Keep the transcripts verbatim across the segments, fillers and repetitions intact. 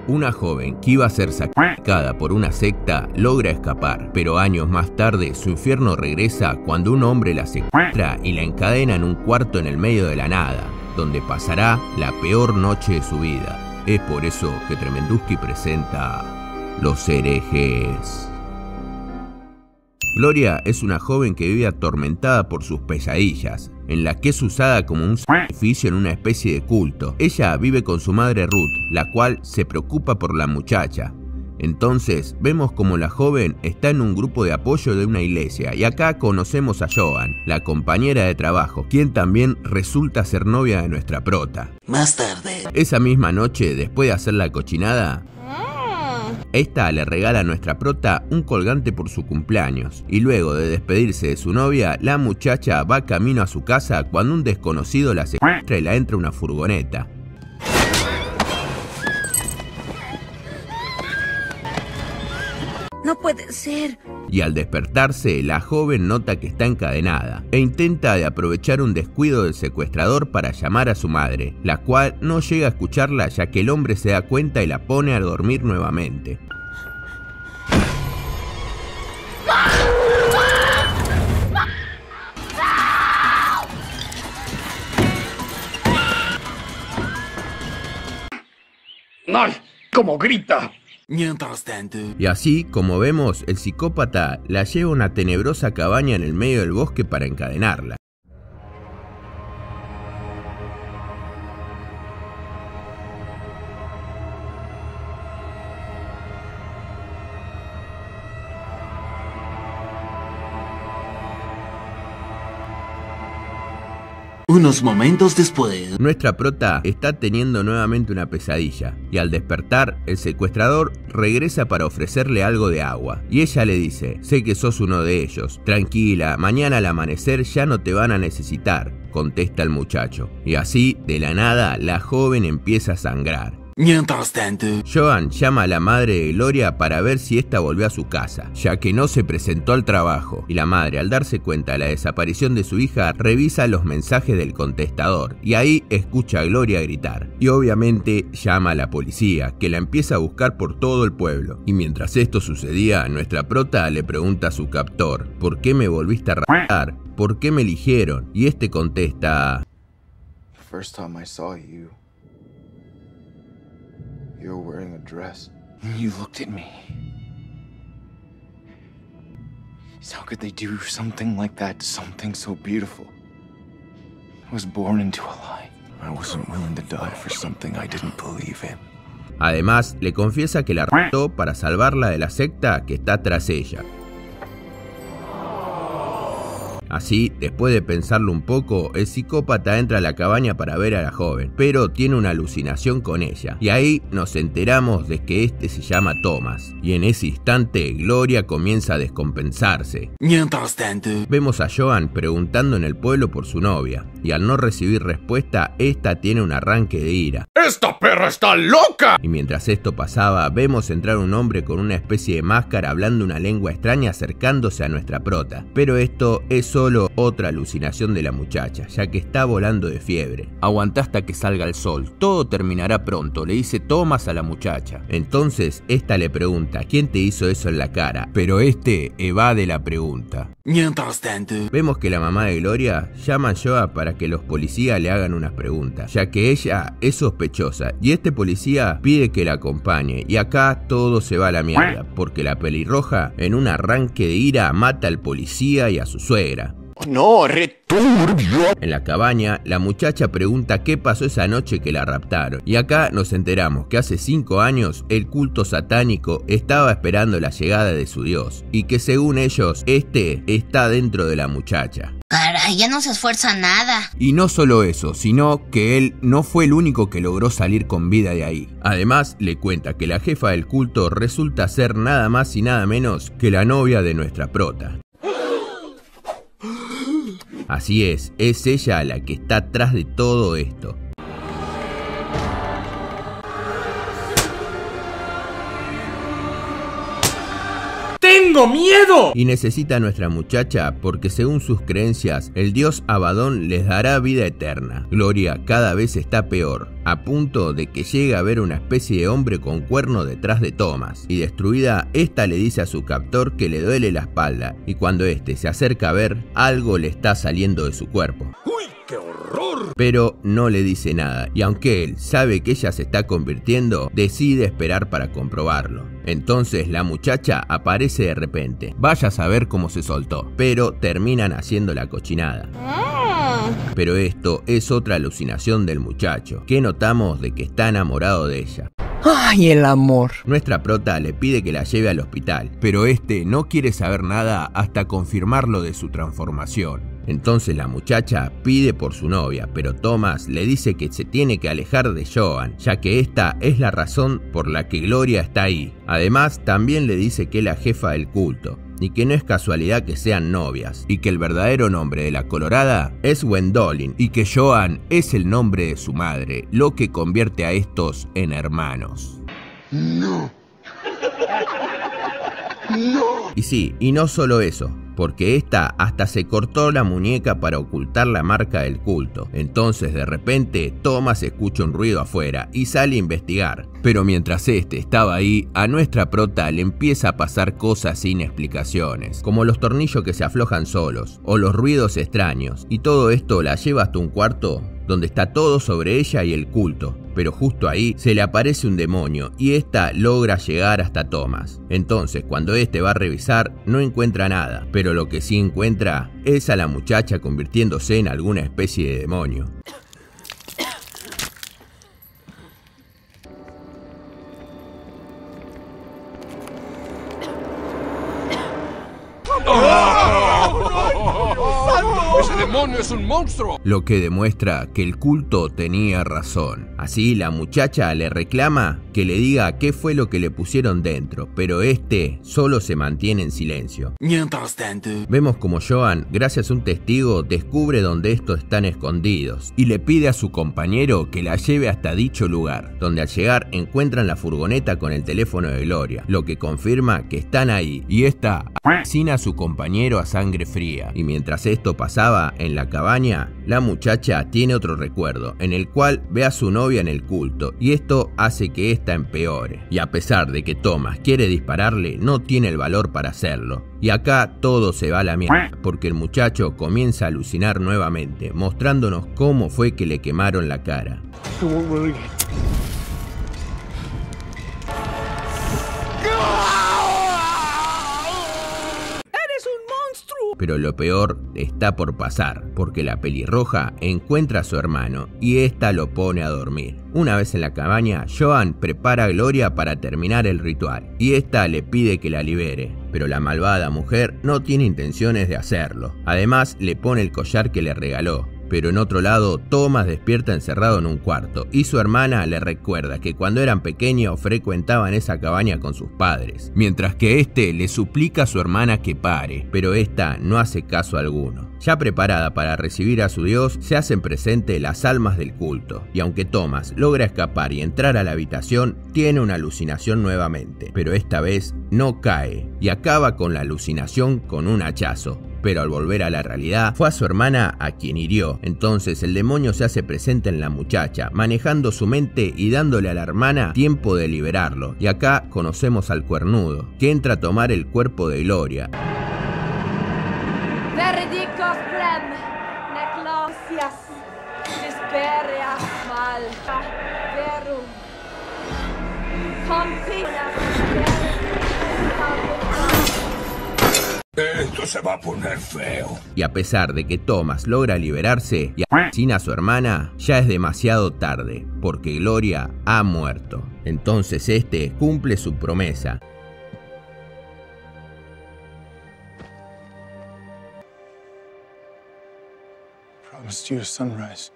Una joven que iba a ser sacrificada por una secta logra escapar, pero años más tarde su infierno regresa cuando un hombre la secuestra y la encadena en un cuarto en el medio de la nada, donde pasará la peor noche de su vida. Es por eso que Tremenduski presenta Los Herejes. Gloria es una joven que vive atormentada por sus pesadillas, en la que es usada como un sacrificio en una especie de culto. Ella vive con su madre Ruth, la cual se preocupa por la muchacha. Entonces vemos como la joven está en un grupo de apoyo de una iglesia, y acá conocemos a Joan, la compañera de trabajo, quien también resulta ser novia de nuestra prota. Más tarde. Esa misma noche, después de hacer la cochinada, esta le regala a nuestra prota un colgante por su cumpleaños, y luego de despedirse de su novia, la muchacha va camino a su casa cuando un desconocido la secuestra y la entra a una furgoneta. No puede ser. Y al despertarse, la joven nota que está encadenada e intenta de aprovechar un descuido del secuestrador para llamar a su madre, la cual no llega a escucharla ya que el hombre se da cuenta y la pone a dormir nuevamente. ¡Ay! ¡Cómo grita! Mientras tanto. Y así, como vemos, el psicópata la lleva a una tenebrosa cabaña en el medio del bosque para encadenarla. Unos momentos después, nuestra prota está teniendo nuevamente una pesadilla, y al despertar, el secuestrador regresa para ofrecerle algo de agua, y ella le dice: sé que sos uno de ellos, tranquila, mañana al amanecer ya no te van a necesitar, contesta el muchacho. Y así, de la nada, la joven empieza a sangrar. Mientras tanto, Joan llama a la madre de Gloria para ver si ésta volvió a su casa, ya que no se presentó al trabajo, y la madre, al darse cuenta de la desaparición de su hija, revisa los mensajes del contestador, y ahí escucha a Gloria gritar, y obviamente llama a la policía, que la empieza a buscar por todo el pueblo. Y mientras esto sucedía, nuestra prota le pregunta a su captor: ¿por qué me volviste a raptar? ¿Por qué me eligieron? Y este contesta: The first time I saw you, you were wearing a dress. You looked at me. So how could they do something like that to something so beautiful? I was born into a lie. I wasn't willing to die for something I didn't believe in. Además, le confiesa que la raptó para salvarla de la secta que está tras ella. Así, después de pensarlo un poco, el psicópata entra a la cabaña para ver a la joven, pero tiene una alucinación con ella, y ahí nos enteramos de que este se llama Thomas, y en ese instante Gloria comienza a descompensarse. mientras tanto, Vemos a Joan preguntando en el pueblo por su novia, y al no recibir respuesta, esta tiene un arranque de ira. ¡Esta perra está loca! Y mientras esto pasaba, vemos entrar un hombre con una especie de máscara hablando una lengua extraña acercándose a nuestra prota, pero esto es solo otra alucinación de la muchacha, ya que está volando de fiebre. Aguantá hasta que salga el sol, todo terminará pronto, le dice Thomas a la muchacha. Entonces esta le pregunta: ¿quién te hizo eso en la cara? Pero este evade la pregunta. mientras tanto, Vemos que la mamá de Gloria llama a Joa para que los policías le hagan unas preguntas, ya que ella es sospechosa, y este policía pide que la acompañe, y acá todo se va a la mierda, porque la pelirroja, en un arranque de ira, mata al policía y a su suegra. No, returbio. En la cabaña, la muchacha pregunta qué pasó esa noche que la raptaron, y acá nos enteramos que hace cinco años el culto satánico estaba esperando la llegada de su dios, y que según ellos, este está dentro de la muchacha. Caray, ya no se esfuerza nada. Y no solo eso, sino que él no fue el único que logró salir con vida de ahí. Además, le cuenta que la jefa del culto resulta ser nada más y nada menos que la novia de nuestra prota. Así es, es ella la que está atrás de todo esto. ¡Te ¡Tengo miedo! Y necesita a nuestra muchacha porque según sus creencias, el dios Abaddon les dará vida eterna. Gloria cada vez está peor, a punto de que llega a ver una especie de hombre con cuerno detrás de Thomas. Y destruida, esta le dice a su captor que le duele la espalda, y cuando este se acerca a ver, algo le está saliendo de su cuerpo. ¡Uy, qué horror! Pero no le dice nada, y aunque él sabe que ella se está convirtiendo, decide esperar para comprobarlo. Entonces la muchacha aparece de repente, vaya a saber cómo se soltó, pero terminan haciendo la cochinada. Pero esto es otra alucinación del muchacho, que notamos de que está enamorado de ella. ¡Ay, el amor! Nuestra prota le pide que la lleve al hospital, pero este no quiere saber nada hasta confirmar lo de su transformación. Entonces la muchacha pide por su novia, pero Thomas le dice que se tiene que alejar de Joan, ya que esta es la razón por la que Gloria está ahí. Además, también le dice que es la jefa del culto, y que no es casualidad que sean novias, y que el verdadero nombre de la colorada es Gwendolyn, y que Joan es el nombre de su madre, lo que convierte a estos en hermanos. No. No. Y sí, y no solo eso, porque esta hasta se cortó la muñeca para ocultar la marca del culto. Entonces de repente Thomas escucha un ruido afuera y sale a investigar. Pero mientras este estaba ahí, a nuestra prota le empieza a pasar cosas sin explicaciones, como los tornillos que se aflojan solos, o los ruidos extraños, y todo esto la lleva hasta un cuarto donde está todo sobre ella y el culto, pero justo ahí se le aparece un demonio y esta logra llegar hasta Thomas. Entonces cuando este va a revisar no encuentra nada, pero lo que sí encuentra es a la muchacha convirtiéndose en alguna especie de demonio. ¡Ese demonio es un monstruo! Lo que demuestra que el culto tenía razón. Así la muchacha le reclama que le diga qué fue lo que le pusieron dentro, pero este solo se mantiene en silencio. Mientras tanto, Vemos como Joan, gracias a un testigo, descubre dónde estos están escondidos y le pide a su compañero que la lleve hasta dicho lugar, donde al llegar encuentran la furgoneta con el teléfono de Gloria, lo que confirma que están ahí, y esta asesina a su compañero a sangre fría. Y mientras esto pasaba en la cabaña, la muchacha tiene otro recuerdo, en el cual ve a su novia en el culto, y esto hace que esta empeore. Y a pesar de que Thomas quiere dispararle, no tiene el valor para hacerlo. Y acá todo se va a la mierda, porque el muchacho comienza a alucinar nuevamente, mostrándonos cómo fue que le quemaron la cara. Pero lo peor está por pasar, porque la pelirroja encuentra a su hermano y esta lo pone a dormir. Una vez en la cabaña, Joan prepara a Gloria para terminar el ritual, y esta le pide que la libere, pero la malvada mujer no tiene intenciones de hacerlo. Además, le pone el collar que le regaló. Pero en otro lado, Thomas despierta encerrado en un cuarto y su hermana le recuerda que cuando eran pequeños frecuentaban esa cabaña con sus padres, mientras que este le suplica a su hermana que pare, pero esta no hace caso alguno. Ya preparada para recibir a su dios, se hacen presente las almas del culto, y aunque Thomas logra escapar y entrar a la habitación, tiene una alucinación nuevamente, pero esta vez no cae y acaba con la alucinación con un hachazo. Pero al volver a la realidad, fue a su hermana a quien hirió. Entonces el demonio se hace presente en la muchacha, manejando su mente y dándole a la hermana tiempo de liberarlo. Y acá conocemos al cuernudo, que entra a tomar el cuerpo de Gloria. Esto se va a poner feo. Y a pesar de que Thomas logra liberarse y asesina a su hermana, ya es demasiado tarde, porque Gloria ha muerto. Entonces este cumple su promesa. Promised you a sunrise.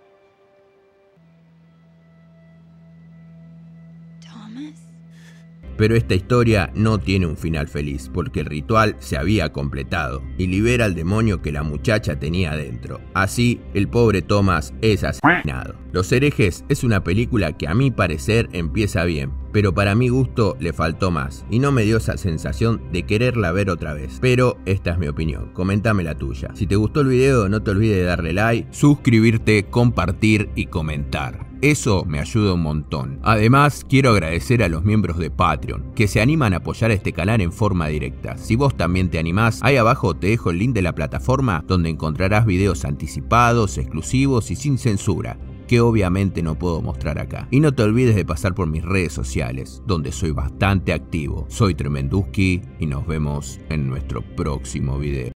Thomas. Pero esta historia no tiene un final feliz, porque el ritual se había completado y libera al demonio que la muchacha tenía adentro. Así, el pobre Thomas es asesinado. Los herejes es una película que a mi parecer empieza bien, pero para mi gusto le faltó más y no me dio esa sensación de quererla ver otra vez. Pero esta es mi opinión, comentame la tuya. Si te gustó el video no te olvides de darle like, suscribirte, compartir y comentar. Eso me ayuda un montón. Además, quiero agradecer a los miembros de Patreon, que se animan a apoyar a este canal en forma directa. Si vos también te animás, ahí abajo te dejo el link de la plataforma donde encontrarás videos anticipados, exclusivos y sin censura, que obviamente no puedo mostrar acá. Y no te olvides de pasar por mis redes sociales, donde soy bastante activo. Soy Tremenduski y nos vemos en nuestro próximo video.